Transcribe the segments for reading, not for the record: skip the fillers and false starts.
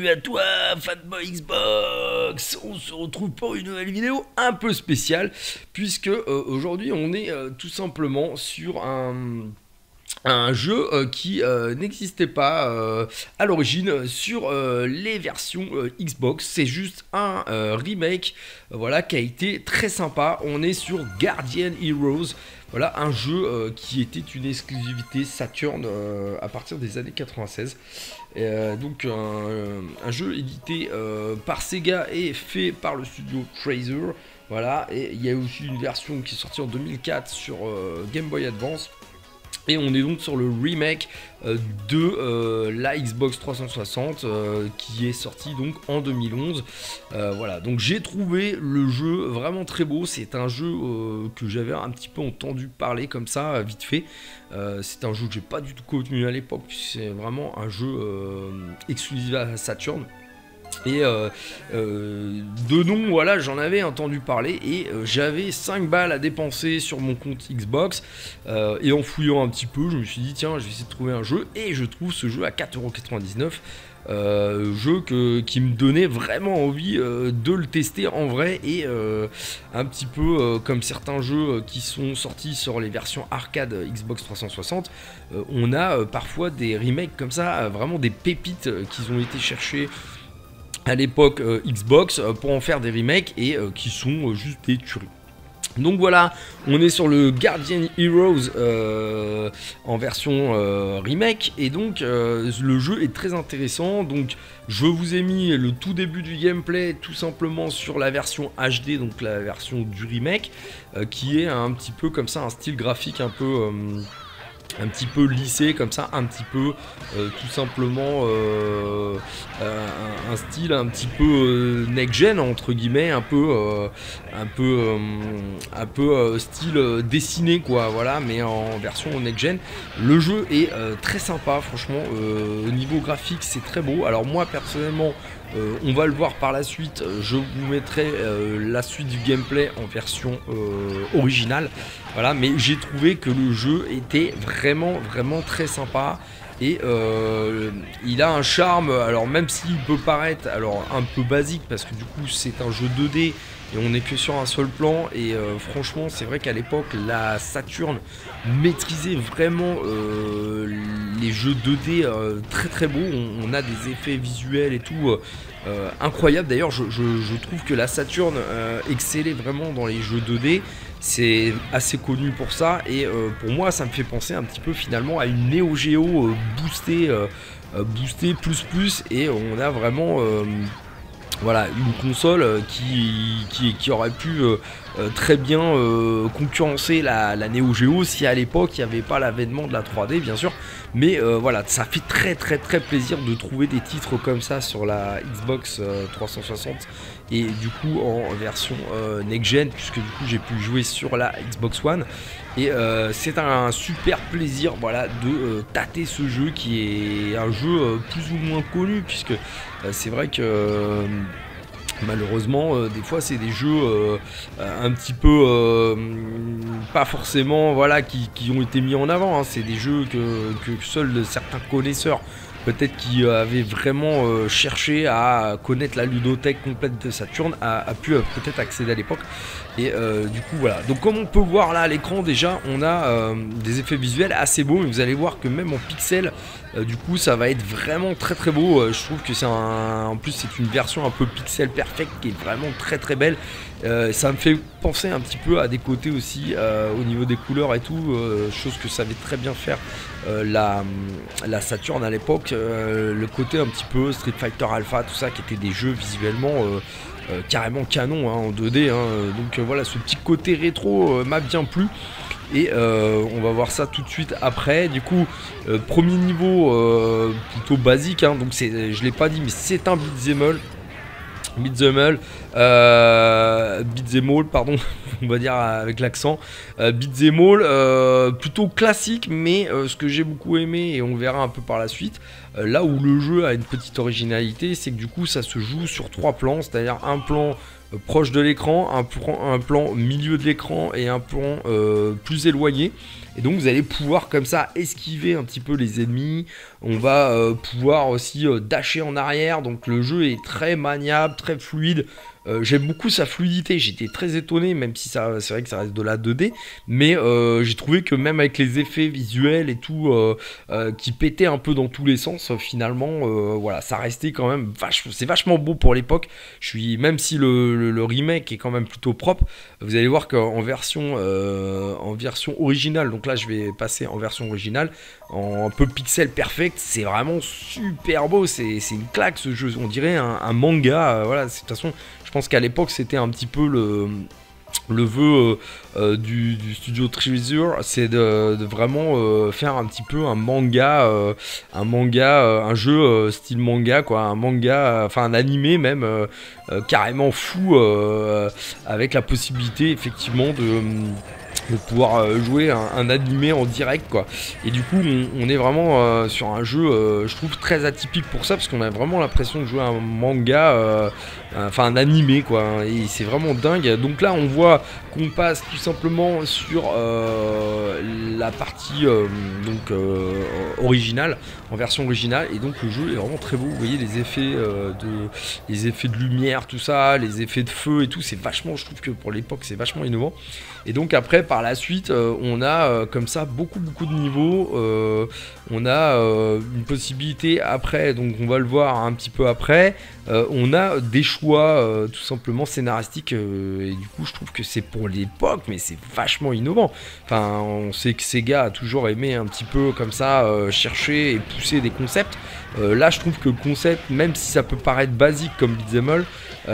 Salut à toi, fanboy Xbox. On se retrouve pour une nouvelle vidéo un peu spéciale, puisque aujourd'hui on est tout simplement sur un jeu qui n'existait pas à l'origine sur les versions Xbox. C'est juste un remake, voilà, qui a été très sympa. On est sur Guardian Heroes. Voilà, un jeu qui était une exclusivité Saturn à partir des années 96. Donc un jeu édité par Sega et fait par le studio Tracer. Voilà, et il y a aussi une version qui est sortie en 2004 sur Game Boy Advance. Et on est donc sur le remake de la Xbox 360 qui est sorti donc en 2011. Voilà, donc j'ai trouvé le jeu vraiment très beau. C'est un jeu que j'avais un petit peu entendu parler comme ça, vite fait. C'est un jeu que j'ai pas du tout connu à l'époque. C'est vraiment un jeu exclusif à Saturn. Et de nom, voilà, j'en avais entendu parler et j'avais 5 balles à dépenser sur mon compte Xbox. Et en fouillant un petit peu, je me suis dit, tiens, je vais essayer de trouver un jeu. Et je trouve ce jeu à 4,99 €. Jeu qui me donnait vraiment envie de le tester en vrai. Et un petit peu comme certains jeux qui sont sortis sur les versions arcade Xbox 360, on a parfois des remakes comme ça, vraiment des pépites qui ont été cherchées à l'époque Xbox pour en faire des remakes et qui sont juste des tueries. Donc voilà, on est sur le Guardian Heroes en version remake et donc le jeu est très intéressant. Donc je vous ai mis le tout début du gameplay tout simplement sur la version HD, donc la version du remake, qui est un petit peu comme ça, un style graphique un petit peu lissé comme ça, un petit peu tout simplement un style un petit peu next-gen entre guillemets, un peu style dessiné quoi, voilà, mais en version next-gen. Le jeu est très sympa, franchement, au niveau graphique c'est très beau. Alors moi personnellement, on va le voir par la suite, je vous mettrai la suite du gameplay en version originale. Voilà, mais j'ai trouvé que le jeu était vraiment très sympa. Et il a un charme, alors même s'il peut paraître alors un peu basique, parce que du coup c'est un jeu 2D et on n'est que sur un seul plan. Et franchement c'est vrai qu'à l'époque la Saturn maîtrisait vraiment les jeux 2D très beaux. On a des effets visuels et tout incroyables. D'ailleurs je trouve que la Saturn excellait vraiment dans les jeux 2D. C'est assez connu pour ça et pour moi ça me fait penser un petit peu finalement à une Neo Geo boostée plus et on a vraiment voilà, une console qui aurait pu très bien concurrencer la Neo Geo si à l'époque il n'y avait pas l'avènement de la 3D bien sûr. Mais voilà, ça fait très plaisir de trouver des titres comme ça sur la Xbox 360 et du coup en version next-gen, puisque du coup j'ai pu jouer sur la Xbox One. Et c'est un super plaisir, voilà, de tâter ce jeu qui est un jeu plus ou moins connu, puisque c'est vrai que malheureusement des fois c'est des jeux un petit peu pas forcément, voilà, qui ont été mis en avant, hein. C'est des jeux que seuls certains connaisseurs, peut-être qui avaient vraiment cherché à connaître la ludothèque complète de Saturn, a pu peut-être accéder à l'époque. Et du coup voilà, donc comme on peut voir là à l'écran, déjà on a des effets visuels assez beaux, mais vous allez voir que même en pixels du coup ça va être vraiment très beau. Je trouve que c'est en plus c'est une version un peu pixel perfect qui est vraiment très belle. Ça me fait penser un petit peu à des côtés aussi au niveau des couleurs et tout, chose que savait très bien faire la Saturn à l'époque, le côté un petit peu Street Fighter Alpha, tout ça, qui étaient des jeux visuellement carrément canon, hein, en 2D, hein. Donc voilà, ce petit côté rétro m'a bien plu. Et on va voir ça tout de suite après. Du coup, premier niveau plutôt basique, hein, donc je l'ai pas dit, mais c'est un beat'em all, pardon, on va dire avec l'accent. Beat'em all, plutôt classique, mais ce que j'ai beaucoup aimé, et on verra un peu par la suite, là où le jeu a une petite originalité, c'est que du coup ça se joue sur 3 plans, c'est-à-dire un plan proche de l'écran, un plan au milieu de l'écran et un plan plus éloigné. Et donc vous allez pouvoir comme ça esquiver un petit peu les ennemis. On va pouvoir aussi dasher en arrière. Donc le jeu est très maniable, très fluide. J'aime beaucoup sa fluidité, j'étais très étonné, même si c'est vrai que ça reste de la 2D, mais j'ai trouvé que même avec les effets visuels et tout, qui pétaient un peu dans tous les sens, finalement, voilà, ça restait quand même c'est vachement beau pour l'époque. Même si le remake est quand même plutôt propre, vous allez voir qu'en version originale, donc là je vais passer en version originale, en un peu pixel perfect, c'est vraiment super beau, c'est une claque ce jeu, on dirait un manga, voilà, de toute façon. Je pense qu'à l'époque c'était un petit peu le vœu du studio Treasure, c'est de vraiment faire un petit peu un manga, un jeu style manga, quoi, un manga, enfin un animé même, carrément fou, avec la possibilité effectivement de pouvoir jouer un animé en direct, quoi. Et du coup on est vraiment sur un jeu je trouve très atypique pour ça, parce qu'on a vraiment l'impression de jouer un manga, enfin un animé, quoi, et c'est vraiment dingue. Donc là on voit qu'on passe tout simplement sur la partie originale, en version originale, et donc le jeu est vraiment très beau. Vous voyez les effets de lumière, tout ça, les effets de feu et tout, c'est vachement, je trouve que pour l'époque c'est vachement innovant. Et donc après par la suite on a comme ça beaucoup de niveaux, on a une possibilité après, donc on va le voir un petit peu après, on a des choix tout simplement scénaristiques, et du coup je trouve que c'est pour l'époque, mais c'est vachement innovant. Enfin, on sait que Sega a toujours aimé un petit peu comme ça chercher et pousser des concepts. Là je trouve que le concept, même si ça peut paraître basique comme Beat'em All,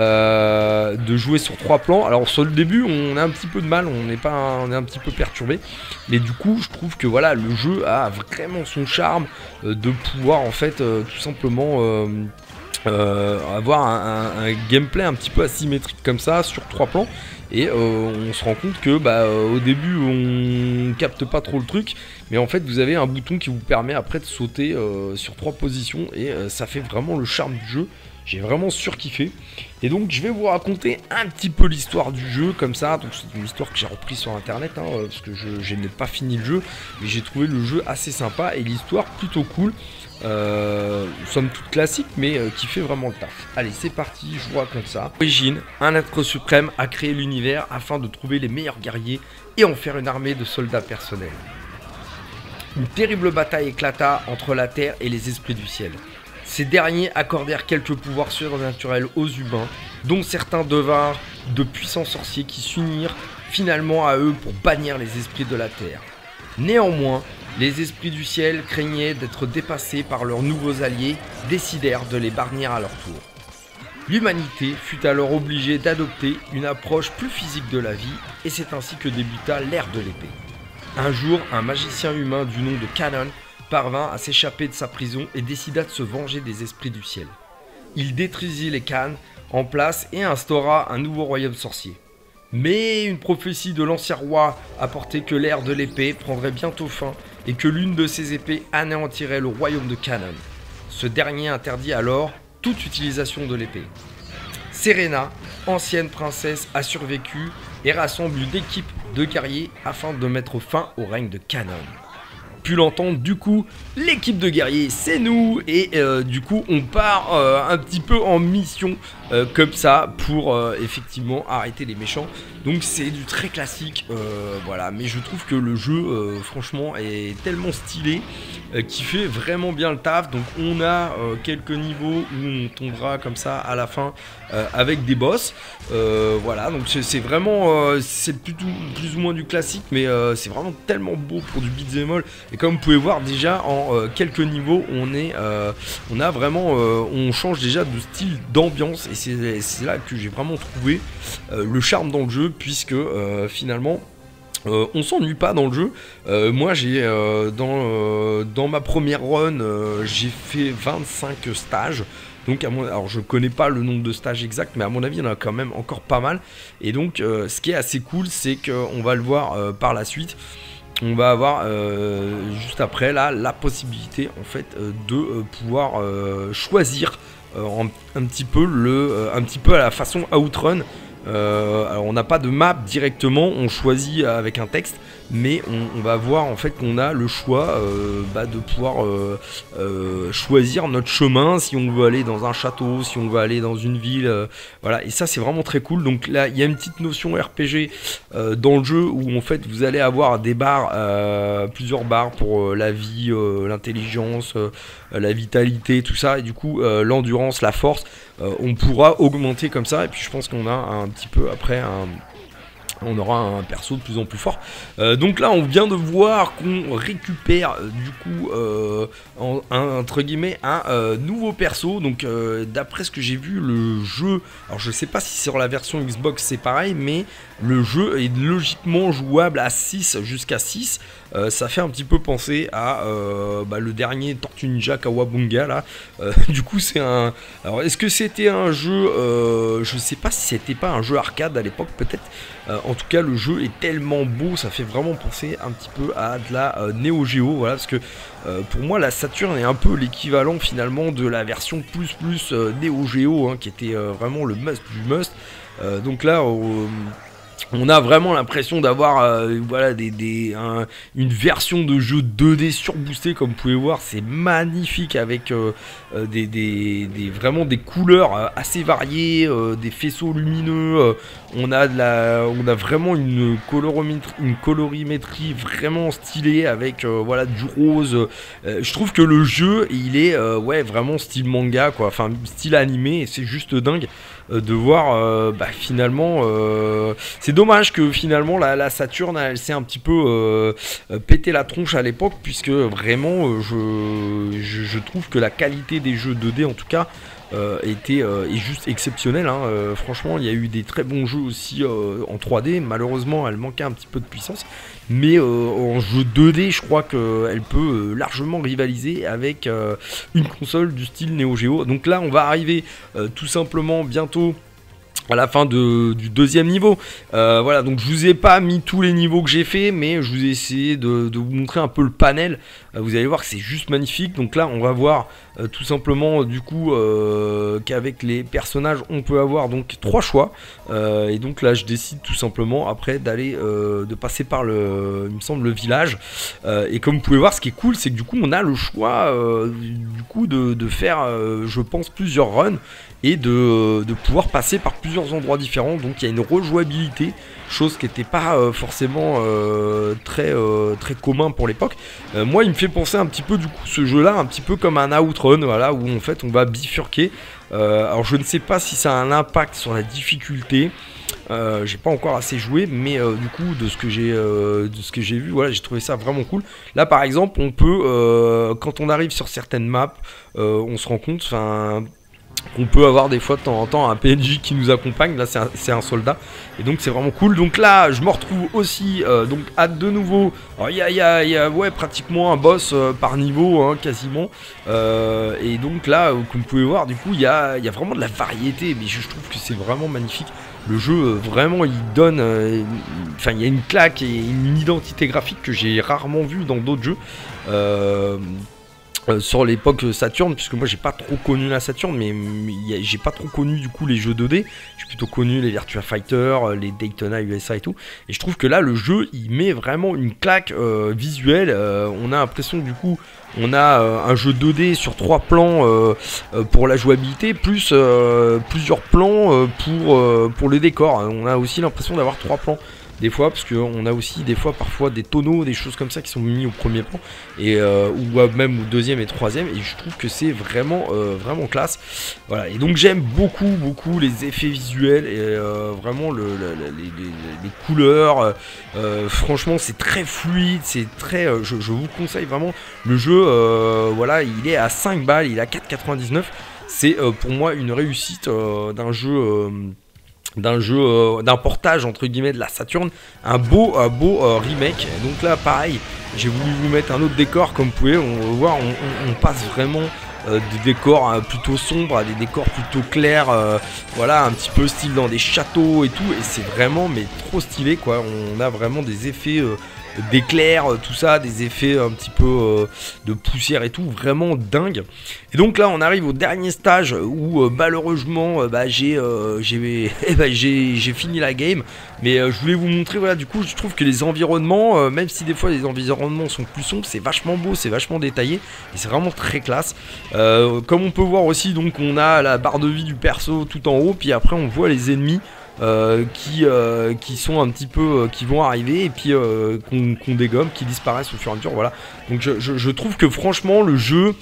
de jouer sur 3 plans, alors sur le début on a un petit peu de mal, on est un petit peu perturbé, mais du coup je trouve que voilà, le jeu a vraiment son charme, de pouvoir en fait tout simplement avoir un gameplay un petit peu asymétrique comme ça sur 3 plans. Et on se rend compte que au début on capte pas trop le truc, mais en fait vous avez un bouton qui vous permet après de sauter sur 3 positions, et ça fait vraiment le charme du jeu. J'ai vraiment surkiffé. Et donc je vais vous raconter un petit peu l'histoire du jeu comme ça. Donc c'est une histoire que j'ai reprise sur internet, parce que je n'ai pas fini le jeu, mais j'ai trouvé le jeu assez sympa et l'histoire plutôt cool. Somme toute classique, mais qui fait vraiment le taf. Allez, c'est parti, je vous raconte ça. Origine, un être suprême a créé l'univers afin de trouver les meilleurs guerriers et en faire une armée de soldats personnels. Une terrible bataille éclata entre la terre et les esprits du ciel. Ces derniers accordèrent quelques pouvoirs surnaturels aux humains, dont certains devinrent de puissants sorciers qui s'unirent finalement à eux pour bannir les esprits de la terre. Néanmoins, les esprits du ciel craignaient d'être dépassés par leurs nouveaux alliés, décidèrent de les bannir à leur tour. L'humanité fut alors obligée d'adopter une approche plus physique de la vie, et c'est ainsi que débuta l'ère de l'épée. Un jour, un magicien humain du nom de Kanon parvint à s'échapper de sa prison et décida de se venger des esprits du ciel. Il détruisit les Khan en place et instaura un nouveau royaume sorcier. Mais une prophétie de l'ancien roi apportait que l'ère de l'épée prendrait bientôt fin et que l'une de ses épées anéantirait le royaume de Kanon. Ce dernier interdit alors toute utilisation de l'épée. Serena, ancienne princesse, a survécu et rassemble une équipe de guerriers afin de mettre fin au règne de Kanon. Pu l'entendre, du coup l'équipe de guerriers c'est nous, et du coup on part un petit peu en mission comme ça pour effectivement arrêter les méchants. Donc c'est du très classique, voilà, mais je trouve que le jeu franchement est tellement stylé qui fait vraiment bien le taf. Donc on a quelques niveaux où on tombera comme ça à la fin avec des boss, voilà, donc c'est vraiment c'est plus ou moins du classique, mais c'est vraiment tellement beau pour du beat'em all. Et comme vous pouvez voir déjà en quelques niveaux on a vraiment on change déjà de style, d'ambiance, et c'est là que j'ai vraiment trouvé le charme dans le jeu, puisque finalement on s'ennuie pas dans le jeu. Moi j'ai dans ma première run j'ai fait 25 stages. Donc alors je connais pas le nombre de stages exact, mais à mon avis il y en a quand même encore pas mal. Et donc ce qui est assez cool, c'est qu'on va le voir par la suite. On va avoir juste après là la possibilité en fait de pouvoir choisir un petit peu à la façon Outrun, Alors on n'a pas de map directement, on choisit avec un texte, mais on va voir en fait qu'on a le choix de pouvoir choisir notre chemin, si on veut aller dans un château, si on veut aller dans une ville, voilà, et ça c'est vraiment très cool. Donc là il y a une petite notion RPG dans le jeu où en fait vous allez avoir des barres, plusieurs barres pour la vie, l'intelligence, la vitalité, tout ça, et du coup l'endurance, la force, on pourra augmenter comme ça, et puis je pense qu'on a un petit peu après on aura un perso de plus en plus fort. Donc là on vient de voir qu'on récupère du coup entre guillemets un nouveau perso. Donc d'après ce que j'ai vu, le jeu, alors je sais pas si sur la version Xbox c'est pareil, mais le jeu est logiquement jouable à 6 jusqu'à 6. Ça fait un petit peu penser à le dernier Tortue Ninja Kawabunga là. Du coup c'est un... Alors est-ce que c'était un jeu... je sais pas si c'était pas un jeu arcade à l'époque peut-être. En tout cas le jeu est tellement beau, ça fait vraiment penser un petit peu à de la Neo Geo, voilà, parce que pour moi la Saturn est un peu l'équivalent finalement de la version plus Neo Geo, hein, qui était vraiment le must du must. Donc là on a vraiment l'impression d'avoir voilà, une version de jeu 2D surboostée, comme vous pouvez voir, c'est magnifique avec vraiment des couleurs assez variées, des faisceaux lumineux, on a vraiment une colorimétrie vraiment stylée avec voilà, du rose. Je trouve que le jeu il est ouais, vraiment style manga quoi, enfin style animé, et c'est juste dingue de voir finalement c'est dommage que finalement la Saturn elle s'est un petit peu pété la tronche à l'époque, puisque vraiment je trouve que la qualité des jeux 2D en tout cas est juste exceptionnelle, hein. Franchement il y a eu des très bons jeux aussi en 3D, malheureusement elle manquait un petit peu de puissance, mais en jeu 2D je crois qu'elle peut largement rivaliser avec une console du style Neo Geo. Donc là on va arriver tout simplement bientôt à la fin du deuxième niveau. Voilà, donc je vous ai pas mis tous les niveaux que j'ai fait, mais je vous ai essayé de vous montrer un peu le panel. Vous allez voir que c'est juste magnifique. Donc là on va voir tout simplement du coup qu'avec les personnages on peut avoir donc 3 choix, et donc là je décide tout simplement après d'aller de passer par il me semble le village, et comme vous pouvez voir ce qui est cool c'est que du coup on a le choix du coup de faire je pense plusieurs runs, et de pouvoir passer par plusieurs endroits différents. Donc il y a une rejouabilité, chose qui n'était pas forcément très commun pour l'époque. Moi il me fait penser un petit peu du coup ce jeu là un petit peu comme un Outrun, voilà, où en fait on va bifurquer. Alors je ne sais pas si ça a un impact sur la difficulté, j'ai pas encore assez joué, mais du coup de ce que j'ai vu, voilà, j'ai trouvé ça vraiment cool. Là par exemple on peut quand on arrive sur certaines maps, on se rend compte, enfin, on peut avoir des fois de temps en temps un PNJ qui nous accompagne. Là c'est un soldat, et donc c'est vraiment cool. Donc là je me retrouve aussi donc à de nouveau, il y a ouais, pratiquement un boss par niveau, hein, quasiment, et donc là comme vous pouvez voir du coup il y a vraiment de la variété, mais je trouve que c'est vraiment magnifique. Le jeu vraiment il donne, enfin il y a une claque et une identité graphique que j'ai rarement vu dans d'autres jeux. Sur l'époque Saturn, puisque moi j'ai pas trop connu la Saturn, mais j'ai pas trop connu du coup les jeux 2D, j'ai plutôt connu les Virtua Fighter, les Daytona USA et tout, et je trouve que là le jeu il met vraiment une claque visuelle. On a l'impression du coup on a un jeu 2D sur 3 plans pour la jouabilité, plus plusieurs plans pour les décors. On a aussi l'impression d'avoir 3 plans des fois, parce qu'on a aussi des fois parfois des tonneaux, des choses comme ça qui sont mis au premier plan, et ou même au deuxième et troisième, et je trouve que c'est vraiment vraiment classe. Voilà, et donc j'aime beaucoup les effets visuels, et vraiment les couleurs, franchement c'est très fluide, c'est très je vous conseille vraiment le jeu. Voilà, il est à 5 balles, il est à 4,99. C'est pour moi une réussite d'un jeu d'un portage entre guillemets de la Saturn, un beau remake. Donc là pareil, j'ai voulu vous mettre un autre décor, comme vous pouvez on voir, on passe vraiment des décors plutôt sombres à des décors plutôt clairs, voilà, un petit peu style dans des châteaux et tout, et c'est vraiment mais trop stylé quoi. On a vraiment des effets d'éclairs, tout ça, des effets un petit peu de poussière et tout, vraiment dingue. Et donc là on arrive au dernier stage où malheureusement j'ai fini la game, mais je voulais vous montrer, voilà, du coup je trouve que les environnements, même si des fois les environnements sont plus sombres, c'est vachement beau, c'est vachement détaillé et c'est vraiment très classe. Comme on peut voir aussi, donc on a la barre de vie du perso tout en haut, puis après on voit les ennemis qui sont un petit peu qui vont arriver et puis qu'on dégomme, qui disparaissent au fur et à mesure, voilà. Donc je trouve que franchement le jeu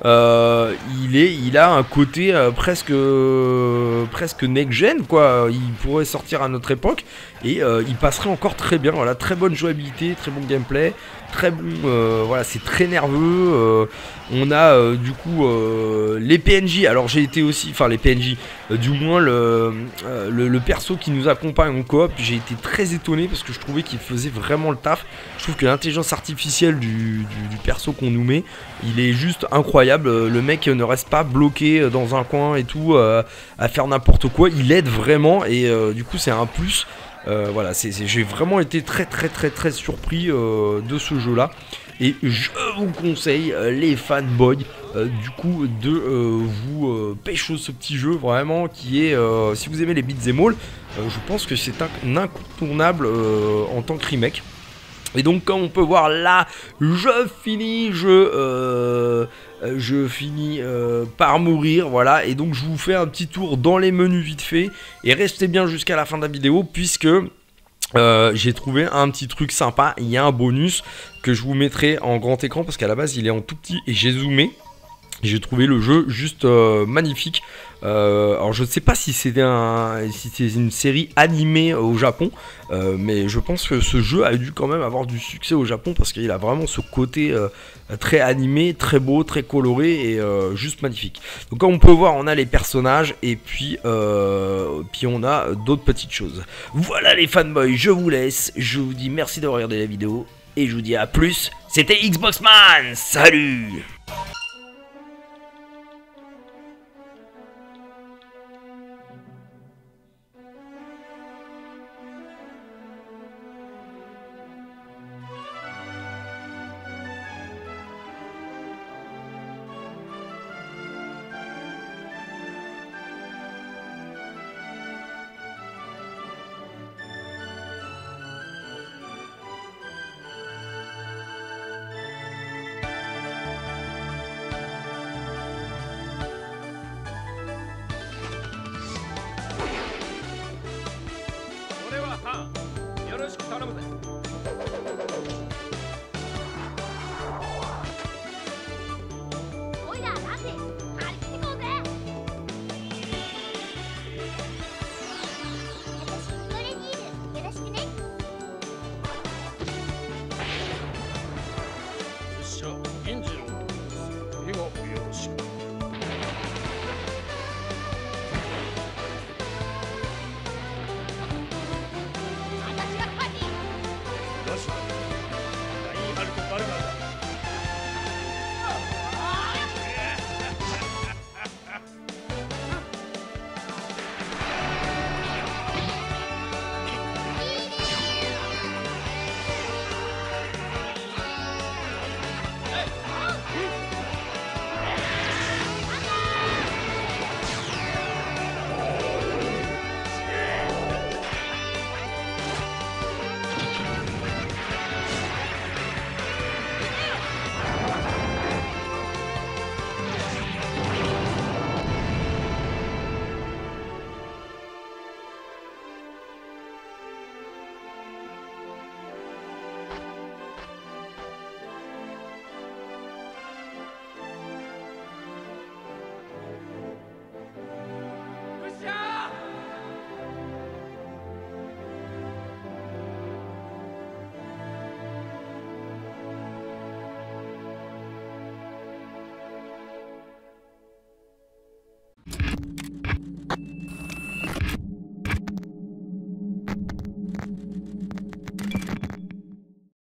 il a un côté presque next gen quoi. Il pourrait sortir à notre époque et il passerait encore très bien, voilà, très bonne jouabilité, très bon gameplay, très bon, voilà, c'est très nerveux. On a du coup les PNJ, alors j'ai été aussi, enfin les PNJ, du moins le perso qui nous accompagne en coop, j'ai été très étonné parce que je trouvais qu'il faisait vraiment le taf. Je trouve que l'intelligence artificielle du perso qu'on nous met, il est juste incroyable. Le mec ne reste pas bloqué dans un coin et tout à faire n'importe quoi, il aide vraiment et du coup c'est un plus. Voilà, j'ai vraiment été très surpris de ce jeu là. Et je vous conseille, les fanboys, du coup, de vous pécho ce petit jeu, vraiment, qui est, si vous aimez les beat'em all, je pense que c'est un incontournable en tant que remake. Et donc, comme on peut voir là, je finis par mourir, voilà. Et donc, je vous fais un petit tour dans les menus vite fait. Et restez bien jusqu'à la fin de la vidéo, puisque j'ai trouvé un petit truc sympa. Il y a un bonus que je vous mettrai en grand écran parce qu'à la base il est en tout petit et j'ai zoomé. J'ai trouvé le jeu juste magnifique. Alors je ne sais pas si c'est une série animée au Japon, mais je pense que ce jeu a dû quand même avoir du succès au Japon parce qu'il a vraiment ce côté très animé, très beau, très coloré et juste magnifique. Donc comme on peut voir, on a les personnages et puis on a d'autres petites choses. Voilà les fanboys, je vous laisse. Je vous dis merci d'avoir regardé la vidéo et je vous dis à plus. C'était Xboxman, salut! That's right.